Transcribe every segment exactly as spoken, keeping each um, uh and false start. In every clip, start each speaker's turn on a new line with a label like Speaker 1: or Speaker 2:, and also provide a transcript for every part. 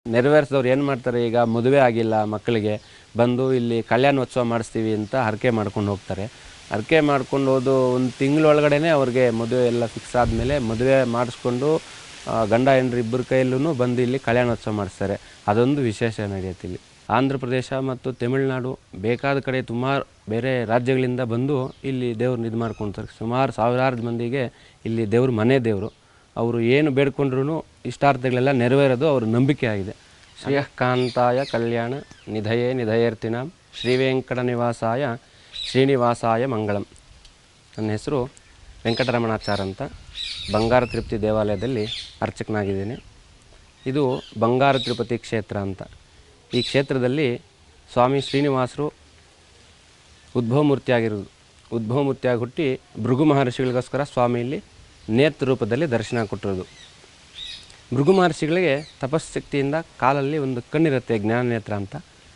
Speaker 1: ನೆರವೇರಿಸಿದವ್ರು ಏನು ಮಾಡ್ತಾರೆ, ಈಗ ಮದುವೆ ಆಗಿಲ್ಲ ಮಕ್ಕಳಿಗೆ ಬಂದು ಇಲ್ಲಿ ಕಲ್ಯಾಣೋತ್ಸವ ಮಾಡಿಸ್ತೀವಿ ಅಂತ ಹರಕೆ ಮಾಡ್ಕೊಂಡು ಹೋಗ್ತಾರೆ. ಹರಕೆ ಮಾಡ್ಕೊಂಡು ಹೋದು ಒಂದು ತಿಂಗಳೊಳಗಡೆ ಅವ್ರಿಗೆ ಮದುವೆ ಎಲ್ಲ ಫಿಕ್ಸ್ ಆದಮೇಲೆ ಮದುವೆ ಮಾಡಿಸ್ಕೊಂಡು ಗಂಡ ಹೆಂಡ್ರು ಇಬ್ಬರ ಕೈಯಲ್ಲೂ ಬಂದು ಇಲ್ಲಿ ಕಲ್ಯಾಣೋತ್ಸವ ಮಾಡಿಸ್ತಾರೆ. ಅದೊಂದು ವಿಶೇಷ ನಡೆಯುತ್ತೆ ಇಲ್ಲಿ. ಆಂಧ್ರ ಪ್ರದೇಶ ಮತ್ತು ತಮಿಳುನಾಡು ಬೇಕಾದ ಕಡೆ ಸುಮಾರು ಬೇರೆ ರಾಜ್ಯಗಳಿಂದ ಬಂದು ಇಲ್ಲಿ ದೇವ್ರನ್ನ ಇದು ಮಾಡ್ಕೊಳ್ತಾರೆ. ಸುಮಾರು ಸಾವಿರಾರು ಮಂದಿಗೆ ಇಲ್ಲಿ ದೇವರು ಮನೆ ದೇವರು. ಅವರು ಏನು ಬೇಡ್ಕೊಂಡ್ರೂ ಇಷ್ಟಾರ್ಥಗಳೆಲ್ಲ ನೆರವೇರೋದು ಅವ್ರ ನಂಬಿಕೆ ಆಗಿದೆ. ಶ್ರೀಯಃಕಾಂತಾಯ ಕಲ್ಯಾಣ ನಿಧಯೇ ನಿಧಯೇರ್ತಿನಾಂ ಶ್ರೀ ವೆಂಕಟ ನಿವಾಸಾಯ ಶ್ರೀನಿವಾಸಾಯ ಮಂಗಳಂ. ನನ್ನ ಹೆಸರು ವೆಂಕಟರಮಣಾಚಾರ್ ಅಂತ. ಬಂಗಾರ ತಿರುಪತಿ ದೇವಾಲಯದಲ್ಲಿ ಅರ್ಚಕನಾಗಿದ್ದೇನೆ. ಇದು ಬಂಗಾರ ತಿರುಪತಿ ಕ್ಷೇತ್ರ ಅಂತ. ಈ ಕ್ಷೇತ್ರದಲ್ಲಿ ಸ್ವಾಮಿ ಶ್ರೀನಿವಾಸರು ಉದ್ಭವ ಮೂರ್ತಿಯಾಗಿರೋದು. ಉದ್ಭವ ಮೂರ್ತಿಯಾಗಿ ಹುಟ್ಟಿ ಭೃಗು ಮಹರ್ಷಿಗಳಿಗೋಸ್ಕರ ಸ್ವಾಮಿ ಇಲ್ಲಿ ನೇತ್ರ ರೂಪದಲ್ಲಿ ದರ್ಶನ ಕೊಟ್ಟಿರೋದು. ಭೃಗು ಮಹರ್ಷಿಗಳಿಗೆ ತಪಸ್ಸಕ್ತಿಯಿಂದ ಕಾಲಲ್ಲಿ ಒಂದು ಕಣ್ಣಿರುತ್ತೆ, ಜ್ಞಾನ ನೇತ್ರ ಅಂತ.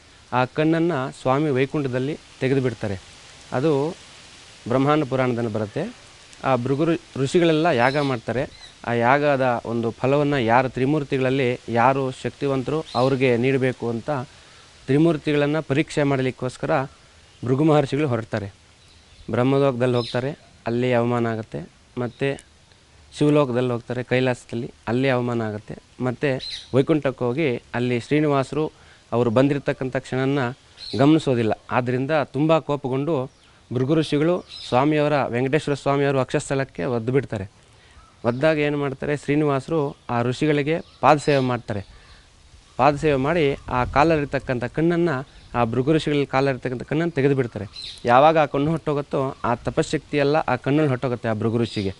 Speaker 1: ಆ ಕಣ್ಣನ್ನು ಸ್ವಾಮಿ ವೈಕುಂಠದಲ್ಲಿ ತೆಗೆದು ಬಿಡ್ತಾರೆ. ಅದು ಬ್ರಹ್ಮಾಂಡ ಪುರಾಣದಲ್ಲಿ ಬರುತ್ತೆ. ಆ ಭೃಗು ಋಷಿಗಳೆಲ್ಲ ಯಾಗ ಮಾಡ್ತಾರೆ. ಆ ಯಾಗದ ಒಂದು ಫಲವನ್ನು ಯಾರು ತ್ರಿಮೂರ್ತಿಗಳಲ್ಲಿ ಯಾರು ಶಕ್ತಿವಂತರು ಅವ್ರಿಗೆ ನೀಡಬೇಕು ಅಂತ ತ್ರಿಮೂರ್ತಿಗಳನ್ನು ಪರೀಕ್ಷೆ ಮಾಡಲಿಕ್ಕೋಸ್ಕರ ಭೃಗು ಮಹರ್ಷಿಗಳು ಹೊರಡ್ತಾರೆ. ಬ್ರಹ್ಮಲೋಕದಲ್ಲಿ ಹೋಗ್ತಾರೆ, ಅಲ್ಲಿ ಅವಮಾನ ಆಗುತ್ತೆ. ಮತ್ತು ಶಿವಲೋಕದಲ್ಲಿ ಹೋಗ್ತಾರೆ, ಕೈಲಾಸದಲ್ಲಿ, ಅಲ್ಲಿ ಅವಮಾನ ಆಗುತ್ತೆ. ಮತ್ತು ವೈಕುಂಠಕ್ಕೆ ಹೋಗಿ ಅಲ್ಲಿ ಶ್ರೀನಿವಾಸರು ಅವರು ಬಂದಿರತಕ್ಕಂಥ ಕ್ಷಣನ ಗಮನಿಸೋದಿಲ್ಲ. ಆದ್ದರಿಂದ ತುಂಬ ಕೋಪಗೊಂಡು ಭೃಗು ಋಷಿಗಳು ಸ್ವಾಮಿಯವರ ವೆಂಕಟೇಶ್ವರ ಸ್ವಾಮಿಯವರು ಅಕ್ಷಸ್ಥಳಕ್ಕೆ ಒದ್ದು ಬಿಡ್ತಾರೆ. ಒದ್ದಾಗ ಏನು ಮಾಡ್ತಾರೆ, ಶ್ರೀನಿವಾಸರು ಆ ಋಷಿಗಳಿಗೆ ಪಾದಸೇವೆ ಮಾಡ್ತಾರೆ. ಪಾದಸೇವೆ ಮಾಡಿ ಆ ಕಾಲಲ್ಲಿರ್ತಕ್ಕಂಥ ಕಣ್ಣನ್ನು, ಆ ಭೃಗು ಋಷಿಗಳಲ್ಲಿ ಕಾಲಲ್ಲಿರ್ತಕ್ಕಂಥ ಕಣ್ಣನ್ನು ತೆಗೆದು ಬಿಡ್ತಾರೆ. ಯಾವಾಗ ಆ ಕಣ್ಣು ಹೊಟ್ಟೋಗುತ್ತೋ ಆ ತಪಶಕ್ತಿಯೆಲ್ಲ ಆ ಕಣ್ಣಲ್ಲಿ ಹೊಟ್ಟೋಗುತ್ತೆ ಆ ಭೃಗು ಋಷಿಗೆ.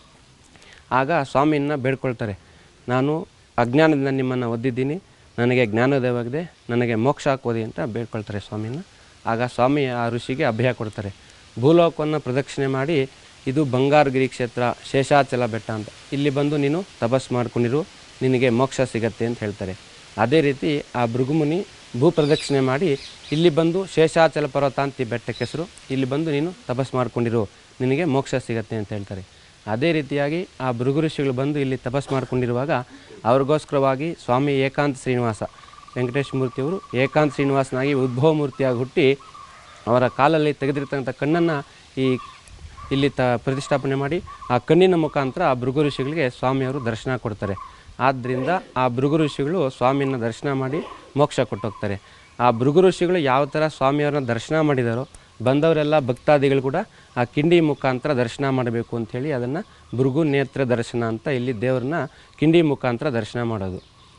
Speaker 1: ಆಗ ಸ್ವಾಮಿಯನ್ನು ಬೇಡ್ಕೊಳ್ತಾರೆ, ನಾನು ಅಜ್ಞಾನದಿಂದ ನಿಮ್ಮನ್ನು ಒದ್ದಿದ್ದೀನಿ, ನನಗೆ ಜ್ಞಾನೋದಯವಾಗಿದೆ, ನನಗೆ ಮೋಕ್ಷ ಹಾಕೋದಿ ಅಂತ ಬೇಡ್ಕೊಳ್ತಾರೆ ಸ್ವಾಮಿಯನ್ನು. ಆಗ ಸ್ವಾಮಿ ಆ ಋಷಿಗೆ ಅಭಯ ಕೊಡ್ತಾರೆ. ಭೂಲೋಕವನ್ನು ಪ್ರದಕ್ಷಿಣೆ ಮಾಡಿ, ಇದು ಬಂಗಾರಗಿರಿ ಕ್ಷೇತ್ರ, ಶೇಷಾಚಲ ಬೆಟ್ಟ ಅಂತ, ಇಲ್ಲಿ ಬಂದು ನೀನು ತಪಸ್ ಮಾಡ್ಕೊಂಡಿರು, ನಿನಗೆ ಮೋಕ್ಷ ಸಿಗತ್ತೆ ಅಂತ ಹೇಳ್ತಾರೆ. ಅದೇ ರೀತಿ ಆ ಭೃಗುಮುನಿ ಭೂ ಪ್ರದಕ್ಷಿಣೆ ಮಾಡಿ ಇಲ್ಲಿ ಬಂದು ಶೇಷಾಚಲ ಪರ್ವತ ಅಂತ ಬೆಟ್ಟಕ್ಕೆ ಹೆಸರು, ಇಲ್ಲಿ ಬಂದು ನೀನು ತಪಸ್ ಮಾಡ್ಕೊಂಡಿರು, ನಿನಗೆ ಮೋಕ್ಷ ಸಿಗತ್ತೆ ಅಂತ ಹೇಳ್ತಾರೆ. ಅದೇ ರೀತಿಯಾಗಿ ಆ ಭೃಗು ಋಷಿಗಳು ಬಂದು ಇಲ್ಲಿ ತಪಸ್ ಮಾಡ್ಕೊಂಡಿರುವಾಗ ಅವ್ರಿಗೋಸ್ಕರವಾಗಿ ಸ್ವಾಮಿ ಏಕಾಂತ ಶ್ರೀನಿವಾಸ ವೆಂಕಟೇಶ ಮೂರ್ತಿಯವರು ಏಕಾಂತ ಶ್ರೀನಿವಾಸನಾಗಿ ಉದ್ಭವ ಮೂರ್ತಿಯಾಗಿ ಹುಟ್ಟಿ ಅವರ ಕಾಲಲ್ಲಿ ತೆಗೆದಿರ್ತಕ್ಕಂಥ ಕಣ್ಣನ್ನು ಈ ಇಲ್ಲಿ ತ ಪ್ರತಿಷ್ಠಾಪನೆ ಮಾಡಿ ಆ ಕಣ್ಣಿನ ಮುಖಾಂತರ ಆ ಭೃಗು ಋಷಿಗಳಿಗೆ ಸ್ವಾಮಿಯವರು ದರ್ಶನ ಕೊಡ್ತಾರೆ. ಆದ್ದರಿಂದ ಆ ಭೃಗು ಋಷಿಗಳು ಸ್ವಾಮಿಯನ್ನು ದರ್ಶನ ಮಾಡಿ ಮೋಕ್ಷ ಕೊಟ್ಟೋಗ್ತಾರೆ. ಆ ಭೃಗು ಋಷಿಗಳು ಯಾವ ಥರ ಸ್ವಾಮಿಯವ್ರನ್ನ ದರ್ಶನ ಮಾಡಿದಾರೋ ಬಂದವರೆಲ್ಲ ಭಕ್ತಾದಿಗಳು ಕೂಡ ಆ ಕಿಂಡಿ ಮುಖಾಂತರ ದರ್ಶನ ಮಾಡಬೇಕು ಅಂಥೇಳಿ ಅದನ್ನು ಭೃಗು ನೇತ್ರ ದರ್ಶನ ಅಂತ ಇಲ್ಲಿ ದೇವ್ರನ್ನ ಕಿಂಡಿ ಮುಖಾಂತರ ದರ್ಶನ ಮಾಡೋದು.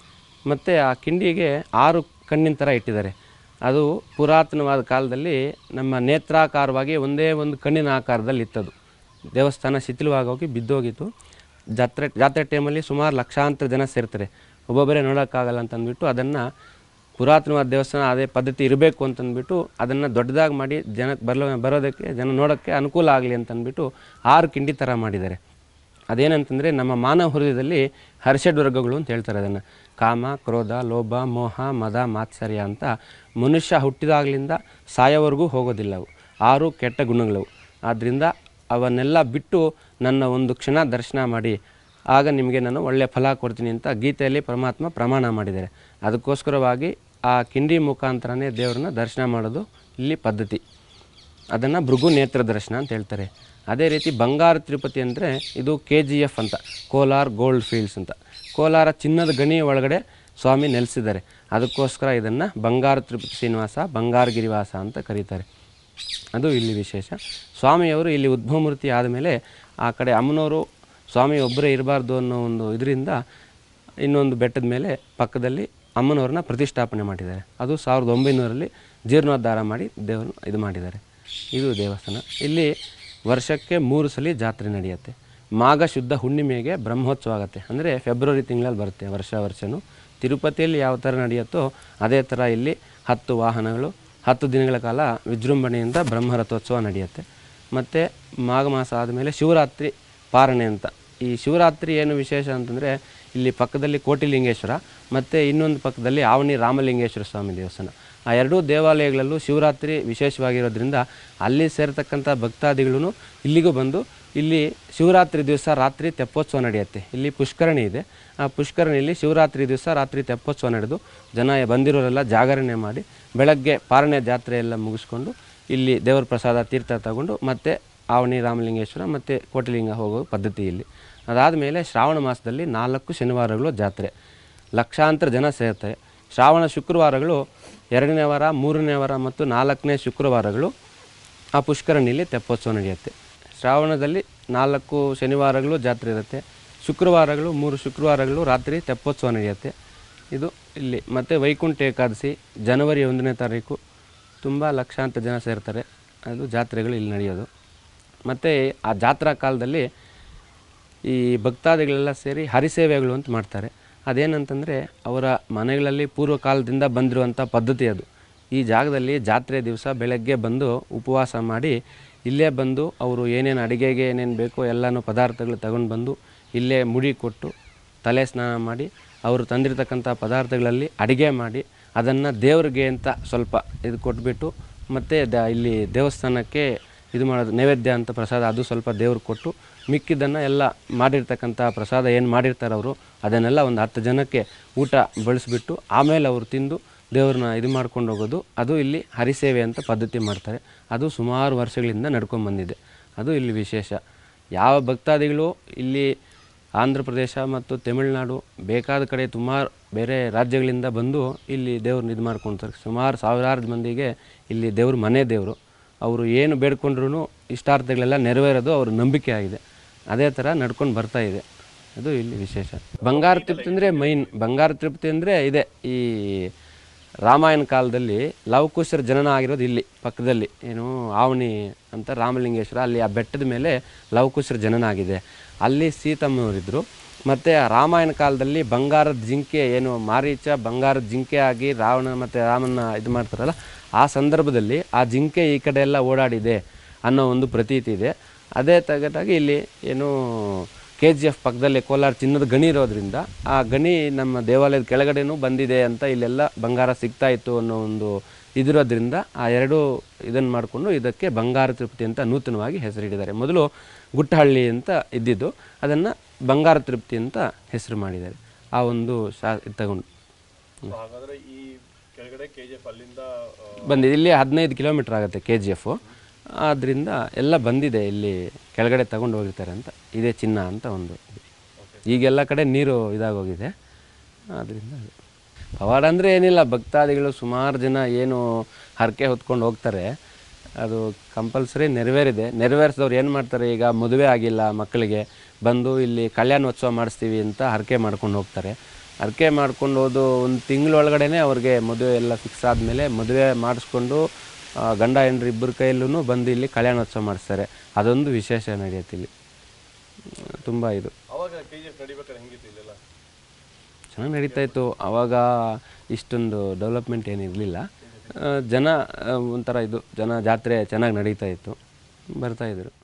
Speaker 1: ಮತ್ತು ಆ ಕಿಂಡಿಗೆ ಆರು ಕಣ್ಣಿನ ಥರ ಇಟ್ಟಿದ್ದಾರೆ. ಅದು ಪುರಾತನವಾದ ಕಾಲದಲ್ಲಿ ನಮ್ಮ ನೇತ್ರಾಕಾರವಾಗಿ ಒಂದೇ ಒಂದು ಕಣ್ಣಿನ ಆಕಾರದಲ್ಲಿ ಇತ್ತದು. ದೇವಸ್ಥಾನ ಶಿಥಿಲವಾಗೋಗಿ ಬಿದ್ದೋಗಿತ್ತು. ಜಾತ್ರೆ ಜಾತ್ರೆ ಟೈಮಲ್ಲಿ ಸುಮಾರು ಲಕ್ಷಾಂತರ ಜನ ಸೇರ್ತಾರೆ, ಒಬ್ಬೊಬ್ಬರೇ ನೋಡೋಕ್ಕಾಗಲ್ಲ ಅಂತಂದ್ಬಿಟ್ಟು ಅದನ್ನು ಪುರಾತನವಾದ ದೇವಸ್ಥಾನ ಅದೇ ಪದ್ಧತಿ ಇರಬೇಕು ಅಂತಂದ್ಬಿಟ್ಟು ಅದನ್ನು ದೊಡ್ಡದಾಗಿ ಮಾಡಿ ಜನಕ್ಕೆ ಬರಲು ಬರೋದಕ್ಕೆ ಜನ ನೋಡೋಕ್ಕೆ ಅನುಕೂಲ ಆಗಲಿ ಅಂತಂದ್ಬಿಟ್ಟು ಆರು ಕಿಂಡಿ ಥರ ಮಾಡಿದ್ದಾರೆ. ಅದೇನಂತಂದರೆ ನಮ್ಮ ಮಾನವ ಹೃದಯದಲ್ಲಿ ಹರ್ಷಡ್ ವರ್ಗಗಳು ಅಂತ ಹೇಳ್ತಾರೆ. ಅದನ್ನು ಕಾಮ, ಕ್ರೋಧ, ಲೋಭ, ಮೋಹ, ಮದ, ಮಾತ್ಸರ್ಯ ಅಂತ ಮನುಷ್ಯ ಹುಟ್ಟಿದಾಗಲಿಂದ ಸಾಯೋವರೆಗೂ ಹೋಗೋದಿಲ್ಲ. ಅವು ಆರು ಕೆಟ್ಟ ಗುಣಗಳವು. ಆದ್ದರಿಂದ ಅವನ್ನೆಲ್ಲ ಬಿಟ್ಟು ನನ್ನ ಒಂದು ಕ್ಷಣ ದರ್ಶನ ಮಾಡಿ, ಆಗ ನಿಮಗೆ ನಾನು ಒಳ್ಳೆಯ ಫಲ ಕೊಡ್ತೀನಿ ಅಂತ ಗೀತೆಯಲ್ಲಿ ಪರಮಾತ್ಮ ಪ್ರಮಾಣ ಮಾಡಿದ್ದಾರೆ. ಅದಕ್ಕೋಸ್ಕರವಾಗಿ ಆ ಕಿಂಡಿ ಮುಖಾಂತರನೇ ದೇವ್ರನ್ನ ದರ್ಶನ ಮಾಡೋದು ಇಲ್ಲಿ ಪದ್ಧತಿ. ಅದನ್ನು ಭೃಗು ನೇತ್ರ ದರ್ಶನ ಅಂತ ಹೇಳ್ತಾರೆ. ಅದೇ ರೀತಿ ಬಂಗಾರ ತಿರುಪತಿ ಅಂದರೆ ಇದು ಕೆ ಜಿ ಎಫ್ ಅಂತ, ಕೋಲಾರ ಗೋಲ್ಡ್ ಫೀಲ್ಡ್ಸ್ ಅಂತ. ಕೋಲಾರ ಚಿನ್ನದ ಗಣಿ ಒಳಗಡೆ ಸ್ವಾಮಿ ನೆಲೆಸಿದ್ದಾರೆ. ಅದಕ್ಕೋಸ್ಕರ ಇದನ್ನು ಬಂಗಾರ ತಿರುಪತಿ ಶ್ರೀನಿವಾಸ, ಬಂಗಾರಗಿರಿವಾಸ ಅಂತ ಕರೀತಾರೆ. ಅದು ಇಲ್ಲಿ ವಿಶೇಷ. ಸ್ವಾಮಿಯವರು ಇಲ್ಲಿ ಉದ್ಭವ ಮೂರ್ತಿ ಆದಮೇಲೆ ಆ ಕಡೆ ಅಮ್ಮನವರು ಸ್ವಾಮಿ ಒಬ್ಬರೇ ಇರಬಾರ್ದು ಅನ್ನೋ ಒಂದು ಇದರಿಂದ ಇನ್ನೊಂದು ಬೆಟ್ಟದ ಮೇಲೆ ಪಕ್ಕದಲ್ಲಿ ಅಮ್ಮನವ್ರನ್ನ ಪ್ರತಿಷ್ಠಾಪನೆ ಮಾಡಿದ್ದಾರೆ. ಅದು ಸಾವಿರದ ಒಂಬೈನೂರಲ್ಲಿ ಜೀರ್ಣೋದ್ಧಾರ ಮಾಡಿ ದೇವರು ಇದು ಮಾಡಿದ್ದಾರೆ. ಇದು ದೇವಸ್ಥಾನ. ಇಲ್ಲಿ ವರ್ಷಕ್ಕೆ ಮೂರು ಸಲ ಜಾತ್ರೆ ನಡೆಯುತ್ತೆ. ಮಾಘ ಶುದ್ಧ ಹುಣ್ಣಿಮೆಗೆ ಬ್ರಹ್ಮೋತ್ಸವ ಆಗುತ್ತೆ. ಅಂದರೆ ಫೆಬ್ರವರಿ ತಿಂಗಳಲ್ಲಿ ಬರುತ್ತೆ ವರ್ಷ ವರ್ಷವೂ. ತಿರುಪತಿಯಲ್ಲಿ ಯಾವ ಥರ ನಡೆಯುತ್ತೋ ಅದೇ ಥರ ಇಲ್ಲಿ ಹತ್ತು ವಾಹನಗಳು ಹತ್ತು ದಿನಗಳ ಕಾಲ ವಿಜೃಂಭಣೆಯಿಂದ ಬ್ರಹ್ಮರಥೋತ್ಸವ ನಡೆಯುತ್ತೆ. ಮತ್ತು ಮಾಘ ಮಾಸ ಆದಮೇಲೆ ಶಿವರಾತ್ರಿ ಪಾರಣೆ ಅಂತ. ಈ ಶಿವರಾತ್ರಿ ಏನು ವಿಶೇಷ ಅಂತಂದರೆ ಇಲ್ಲಿ ಪಕ್ಕದಲ್ಲಿ ಕೋಟಿಲಿಂಗೇಶ್ವರ ಮತ್ತು ಇನ್ನೊಂದು ಪಕ್ಕದಲ್ಲಿ ಆವಣಿ ರಾಮಲಿಂಗೇಶ್ವರ ಸ್ವಾಮಿ ದೇವಸ್ಥಾನ. ಆ ಎರಡೂ ದೇವಾಲಯಗಳಲ್ಲೂ ಶಿವರಾತ್ರಿ ವಿಶೇಷವಾಗಿರೋದ್ರಿಂದ ಅಲ್ಲಿ ಸೇರತಕ್ಕಂಥ ಭಕ್ತಾದಿಗಳು ಇಲ್ಲಿಗೂ ಬಂದು ಇಲ್ಲಿ ಶಿವರಾತ್ರಿ ದಿವಸ ರಾತ್ರಿ ತೆಪ್ಪೋತ್ಸವ ನಡೆಯುತ್ತೆ. ಇಲ್ಲಿ ಪುಷ್ಕರಣಿ ಇದೆ. ಆ ಪುಷ್ಕರಣಿಯಲ್ಲಿ ಶಿವರಾತ್ರಿ ದಿವಸ ರಾತ್ರಿ ತೆಪ್ಪೋತ್ಸವ ನಡೆದು ಜನ ಬಂದಿರೋರೆಲ್ಲ ಜಾಗರಣೆ ಮಾಡಿ ಬೆಳಗ್ಗೆ ಪಾರಣೆ ಜಾತ್ರೆ ಎಲ್ಲ ಮುಗಿಸ್ಕೊಂಡು ಇಲ್ಲಿ ದೇವರ ಪ್ರಸಾದ ತೀರ್ಥ ತಗೊಂಡು ಮತ್ತೆ ಆವಣಿ ರಾಮಲಿಂಗೇಶ್ವರ ಮತ್ತು ಕೋಟಿಲಿಂಗ ಹೋಗೋ ಪದ್ಧತಿ ಇಲ್ಲಿ. ಅದಾದಮೇಲೆ ಶ್ರಾವಣ ಮಾಸದಲ್ಲಿ ನಾಲ್ಕು ಶನಿವಾರಗಳು ಜಾತ್ರೆ, ಲಕ್ಷಾಂತರ ಜನ ಸೇರ್ತಾರೆ. ಶ್ರಾವಣ ಶುಕ್ರವಾರಗಳು ಎರಡನೇ ವಾರ, ಮೂರನೇ ವಾರ ಮತ್ತು ನಾಲ್ಕನೇ ಶುಕ್ರವಾರಗಳು ಆ ಪುಷ್ಕರಣಿಯಲ್ಲಿ ತೆಪ್ಪೋತ್ಸವ ನಡೆಯುತ್ತೆ. ಶ್ರಾವಣದಲ್ಲಿ ನಾಲ್ಕು ಶನಿವಾರಗಳು ಜಾತ್ರೆ ಇರುತ್ತೆ, ಶುಕ್ರವಾರಗಳು ಮೂರು ಶುಕ್ರವಾರಗಳು ರಾತ್ರಿ ತೆಪ್ಪೋತ್ಸವ ನಡೆಯುತ್ತೆ. ಇದು ಇಲ್ಲಿ ಮತ್ತು ವೈಕುಂಠ ಏಕಾದಶಿ ಜನವರಿ ಒಂದನೇ ತಾರೀಕು ತುಂಬ ಲಕ್ಷಾಂತರ ಜನ ಸೇರ್ತಾರೆ. ಅದು ಜಾತ್ರೆಗಳು ಇಲ್ಲಿ ನಡೆಯೋದು. ಮತ್ತು ಆ ಜಾತ್ರಾ ಕಾಲದಲ್ಲಿ ಈ ಭಕ್ತಾದಿಗಳೆಲ್ಲ ಸೇರಿ ಹರಿಸೇವೆಗಳು ಅಂತ ಮಾಡ್ತಾರೆ. ಅದೇನಂತಂದರೆ ಅವರ ಮನೆಗಳಲ್ಲಿ ಪೂರ್ವ ಕಾಲದಿಂದ ಬಂದಿರುವಂಥ ಪದ್ಧತಿ ಅದು. ಈ ಜಾಗದಲ್ಲಿ ಜಾತ್ರೆ ದಿವಸ ಬೆಳಗ್ಗೆ ಬಂದು ಉಪವಾಸ ಮಾಡಿ ಇಲ್ಲೇ ಬಂದು ಅವರು ಏನೇನು ಅಡುಗೆಗೆ ಏನೇನು ಬೇಕೋ ಎಲ್ಲನೂ ಪದಾರ್ಥಗಳು ತಗೊಂಡು ಬಂದು ಇಲ್ಲೇ ಮುಡಿ ಕೊಟ್ಟು ತಲೆ ಸ್ನಾನ ಮಾಡಿ ಅವರು ತಂದಿರತಕ್ಕಂಥ ಪದಾರ್ಥಗಳಲ್ಲಿ ಅಡುಗೆ ಮಾಡಿ ಅದನ್ನು ದೇವ್ರಿಗೆ ಅಂತ ಸ್ವಲ್ಪ ಇದು ಕೊಟ್ಬಿಟ್ಟು ಮತ್ತು ದ ಇಲ್ಲಿ ದೇವಸ್ಥಾನಕ್ಕೆ ಇದು ಮಾಡೋದು ನೈವೇದ್ಯ ಅಂತ ಪ್ರಸಾದ ಅದು ಸ್ವಲ್ಪ ದೇವ್ರಿಗೆ ಕೊಟ್ಟು ಮಿಕ್ಕಿದ್ದನ್ನು ಎಲ್ಲ ಮಾಡಿರ್ತಕ್ಕಂಥ ಪ್ರಸಾದ ಏನು ಮಾಡಿರ್ತಾರೆ ಅವರು ಅದನ್ನೆಲ್ಲ ಒಂದು ಹತ್ತು ಜನಕ್ಕೆ ಊಟ ಬಳಸಿಬಿಟ್ಟು ಆಮೇಲೆ ಅವರು ತಿಂದು ದೇವ್ರನ್ನ ಇದು ಮಾಡ್ಕೊಂಡು ಹೋಗೋದು. ಅದು ಇಲ್ಲಿ ಹರಿಸೇವೆ ಅಂತ ಪದ್ಧತಿ ಮಾಡ್ತಾರೆ. ಅದು ಸುಮಾರು ವರ್ಷಗಳಿಂದ ನಡ್ಕೊಂಡು ಬಂದಿದೆ. ಅದು ಇಲ್ಲಿ ವಿಶೇಷ. ಯಾವ ಭಕ್ತಾದಿಗಳು ಇಲ್ಲಿ ಆಂಧ್ರ ಪ್ರದೇಶ ಮತ್ತು ತಮಿಳುನಾಡು ಬೇಕಾದ ಕಡೆ ಸುಮಾರು ಬೇರೆ ರಾಜ್ಯಗಳಿಂದ ಬಂದು ಇಲ್ಲಿ ದೇವ್ರನ್ನ ಇದು ಮಾಡ್ಕೊಳ್ತಾರೆ. ಸುಮಾರು ಸಾವಿರಾರು ಮಂದಿಗೆ ಇಲ್ಲಿ ದೇವ್ರ ಮನೆ ದೇವರು. ಅವರು ಏನು ಬೇಡ್ಕೊಂಡ್ರೂ ಇಷ್ಟಾರ್ಥಗಳೆಲ್ಲ ನೆರವೇರೋದು ಅವ್ರ ನಂಬಿಕೆ ಆಗಿದೆ. ಅದೇ ಥರ ನಡ್ಕೊಂಡು ಬರ್ತಾಯಿದೆ. ಅದು ಇಲ್ಲಿ ವಿಶೇಷ. ಬಂಗಾರ ತೃಪ್ತಿ ಅಂದರೆ ಮೈನ್ ಬಂಗಾರ ತೃಪ್ತಿ ಅಂದರೆ ಇದೆ. ಈ ರಾಮಾಯಣ ಕಾಲದಲ್ಲಿ ಲವಕುಶರ ಜನನ ಆಗಿರೋದು ಇಲ್ಲಿ ಪಕ್ಕದಲ್ಲಿ ಏನು ಆವಣಿ ಅಂತ ರಾಮಲಿಂಗೇಶ್ವರ, ಅಲ್ಲಿ ಆ ಬೆಟ್ಟದ ಮೇಲೆ ಲವಕುಶರ ಜನನ ಆಗಿದೆ. ಅಲ್ಲಿ ಸೀತಮ್ಮನವರಿದ್ದರು. ಮತ್ತು ರಾಮಾಯಣ ಕಾಲದಲ್ಲಿ ಬಂಗಾರದ ಜಿಂಕೆ ಏನು ಮಾರೀಚ ಬಂಗಾರದ ಜಿಂಕೆ ಆಗಿ ರಾವಣ ಮತ್ತು ರಾಮನ ಇದು ಮಾಡ್ತಾರಲ್ಲ, ಆ ಸಂದರ್ಭದಲ್ಲಿ ಆ ಜಿಂಕೆ ಈ ಕಡೆ ಎಲ್ಲ ಓಡಾಡಿದೆ ಅನ್ನೋ ಒಂದು ಪ್ರತೀತಿ ಇದೆ. ಅದೇ ತಗದಾಗಿ ಇಲ್ಲಿ ಏನು ಕೆ ಜಿ ಎಫ್ ಪಕ್ಕದಲ್ಲಿ ಕೋಲಾರ ಚಿನ್ನದ ಗಣಿ ಇರೋದ್ರಿಂದ ಆ ಗಣಿ ನಮ್ಮ ದೇವಾಲಯದ ಕೆಳಗಡೆನೂ ಬಂದಿದೆ ಅಂತ ಇಲ್ಲೆಲ್ಲ ಬಂಗಾರ ಸಿಗ್ತಾಯಿತ್ತು ಅನ್ನೋ ಒಂದು ಇದಿರೋದ್ರಿಂದ ಆ ಎರಡು ಇದನ್ನು ಮಾಡಿಕೊಂಡು ಇದಕ್ಕೆ ಬಂಗಾರ ತೃಪ್ತಿ ಅಂತ ನೂತನವಾಗಿ ಹೆಸರಿಟ್ಟಿದ್ದಾರೆ. ಮೊದಲು ಗುಟ್ಟಹಳ್ಳಿ ಅಂತ ಇದ್ದಿದ್ದು, ಅದನ್ನು ಬಂಗಾರ ತೃಪ್ತಿ ಅಂತ ಹೆಸರು ಮಾಡಿದ್ದಾರೆ. ಆ ಒಂದು ಶಾ ಇದು ತಗೊಂಡು ಬಂದಿದೆ. ಇಲ್ಲಿ ಹದಿನೈದು ಕಿಲೋಮೀಟ್ರ್ ಆಗುತ್ತೆ ಕೆ ಜಿ ಎಫು. ಆದ್ದರಿಂದ ಎಲ್ಲ ಬಂದಿದೆ. ಇಲ್ಲಿ ಕೆಳಗಡೆ ತಗೊಂಡು ಹೋಗಿರ್ತಾರೆ ಅಂತ ಇದೇ ಚಿನ್ನ ಅಂತ ಒಂದು. ಈಗೆಲ್ಲ ಕಡೆ ನೀರು ಇದಾಗೋಗಿದೆ. ಆದ್ದರಿಂದ ಪವಾಡ ಅಂದರೆ ಏನಿಲ್ಲ, ಭಕ್ತಾದಿಗಳು ಸುಮಾರು ಜನ ಏನು ಹರಕೆ ಹೊತ್ಕೊಂಡು ಹೋಗ್ತಾರೆ, ಅದು ಕಂಪಲ್ಸರಿ ನೆರವೇರಿದೆ. ನೆರವೇರಿಸಿದವ್ರು ಏನು ಮಾಡ್ತಾರೆ, ಈಗ ಮದುವೆ ಆಗಿಲ್ಲ ಮಕ್ಕಳಿಗೆ ಬಂದು ಇಲ್ಲಿ ಕಲ್ಯಾಣೋತ್ಸವ ಮಾಡಿಸ್ತೀವಿ ಅಂತ ಹರಕೆ ಮಾಡ್ಕೊಂಡು ಹೋಗ್ತಾರೆ. ಹರಕೆ ಮಾಡ್ಕೊಂಡು ಹೋದು ಒಂದು ತಿಂಗಳೊಳಗಡೆ ಅವ್ರಿಗೆ ಮದುವೆ ಎಲ್ಲ ಫಿಕ್ಸ್ ಆದಮೇಲೆ ಮದುವೆ ಮಾಡಿಸ್ಕೊಂಡು ಗಂಡ ಹೆಂಡ್ರು ಇಬ್ಬರ ಕೈಯಲ್ಲೂ ಬಂದು ಇಲ್ಲಿ ಕಲ್ಯಾಣೋತ್ಸವ ಮಾಡಿಸ್ತಾರೆ. ಅದೊಂದು ವಿಶೇಷ ನಡೆಯುತ್ತೆ ಇಲ್ಲಿ. ತುಂಬ ಇದು ಚೆನ್ನಾಗಿ ನಡೀತಾ ಇತ್ತು. ಆವಾಗ ಇಷ್ಟೊಂದು ಡೆವಲಪ್ಮೆಂಟ್ ಏನಿರಲಿಲ್ಲ. ಜನ ಒಂಥರ ಇದು ಜನ ಜಾತ್ರೆ ಚೆನ್ನಾಗಿ ನಡೀತಾ ಇತ್ತು, ಬರ್ತಾಯಿದ್ರು.